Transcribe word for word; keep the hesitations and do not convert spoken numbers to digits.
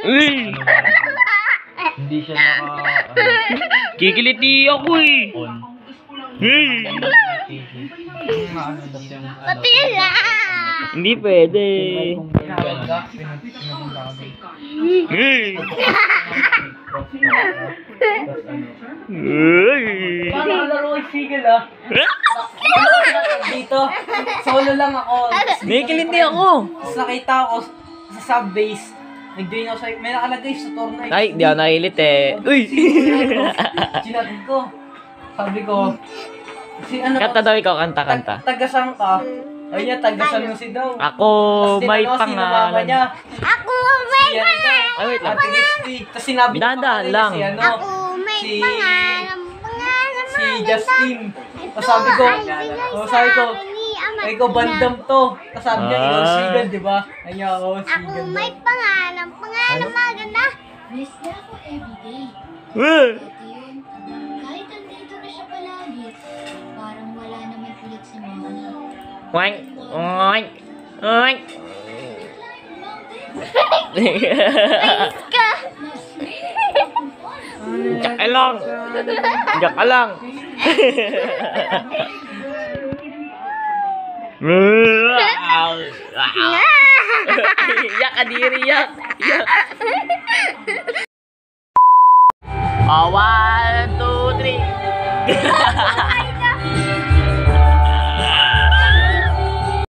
Uy! Hindi siya naka... ano, Kikiliti ako eh. on. Hey! Yung ano daw yung ano. Patila! Hindi pwede. Kung pinapag ka, pinapunta ka doon. Hey! Tapos ano. Uy! Paano kalaro yung sigil ah? Dito, solo lang ako. Nakikiliti ako. Tapos nakita ako sa subbase. Nag-join ako sa, may nakalagay sa Tornite. Ay, di ako nakilit eh. Uy! Sinatid ko. Sabi ko, si ano Kanta daw ikaw, kanta, kanta. Tag, tagasan ka. Ay niya, tagasan mo si daw. Ako Tapos may tinanong si mama pangalan. niya. Ako may Si ano daw, Ay, wait lang. Ate Christy. Tapos sinabi niya Dahan-dahan pangalan lang. niya si ano, Ako may si- pangalan. Pangalan si Justin. Tapos sabi ko, oh, sabi ko, ay ko bandam to. Tapos sabi niya, ikaw Ah. sigan, di ba? Ay niya, oh, Ako sigan may daw. pangalan. Pangalan maganda. Miss niya ako everyday. Eh! Ito yun, kahit andito na siya palagi, parang wala naman kulit si Mommy. Oink! Oink! Oink! Ka. Diyak ka lang! Diyak ka lang! Yak ka diri, yak! Yak! Oh, one, two, three!